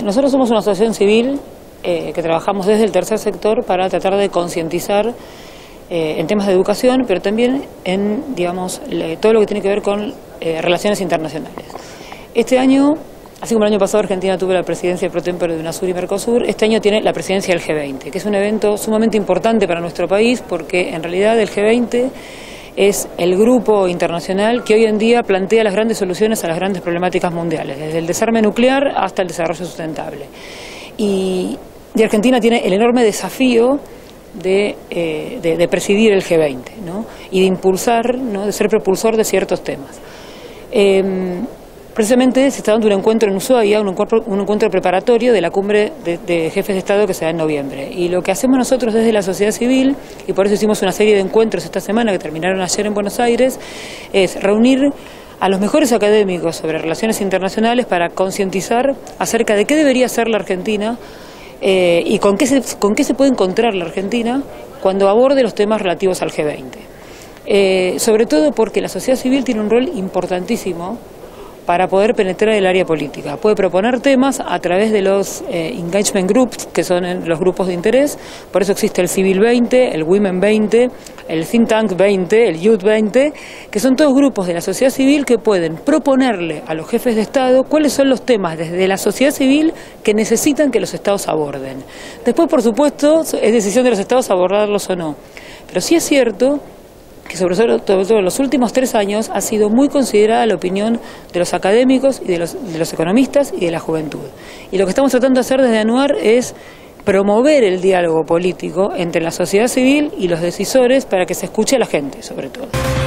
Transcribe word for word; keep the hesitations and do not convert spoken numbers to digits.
nosotros somos una asociación civil eh, que trabajamos desde el tercer sector para tratar de concientizar eh, en temas de educación, pero también en, digamos, le, todo lo que tiene que ver con eh, relaciones internacionales. Este año, así como el año pasado Argentina tuvo la presidencia pro tempore de UNASUR y Mercosur, este año tiene la presidencia del G veinte, que es un evento sumamente importante para nuestro país, porque en realidad el G veinte es el grupo internacional que hoy en día plantea las grandes soluciones a las grandes problemáticas mundiales, desde el desarme nuclear hasta el desarrollo sustentable. Y, y Argentina tiene el enorme desafío de, eh, de, de presidir el G veinte, ¿no? Y de impulsar, ¿no? De ser propulsor de ciertos temas. Eh, Precisamente se está dando un encuentro en Ushuaia, un encuentro, un encuentro preparatorio de la cumbre de, de jefes de Estado que se da en noviembre. Y lo que hacemos nosotros desde la sociedad civil, y por eso hicimos una serie de encuentros esta semana que terminaron ayer en Buenos Aires, es reunir a los mejores académicos sobre relaciones internacionales para concientizar acerca de qué debería ser la Argentina eh, y con qué, se, con qué se puede encontrar la Argentina cuando aborde los temas relativos al G veinte. Eh, sobre todo porque la sociedad civil tiene un rol importantísimo para poder penetrar el área política. Puede proponer temas a través de los eh, engagement groups, que son los grupos de interés. Por eso existe el Civil veinte, el Women veinte, el Think Tank veinte, el Youth veinte, que son todos grupos de la sociedad civil que pueden proponerle a los jefes de Estado cuáles son los temas desde la sociedad civil que necesitan que los Estados aborden. Después, por supuesto, es decisión de los Estados abordarlos o no. Pero sí es cierto que sobre todo en los últimos tres años ha sido muy considerada la opinión de los académicos y de los, de los economistas y de la juventud. Y lo que estamos tratando de hacer desde ANUAR es promover el diálogo político entre la sociedad civil y los decisores para que se escuche a la gente, sobre todo.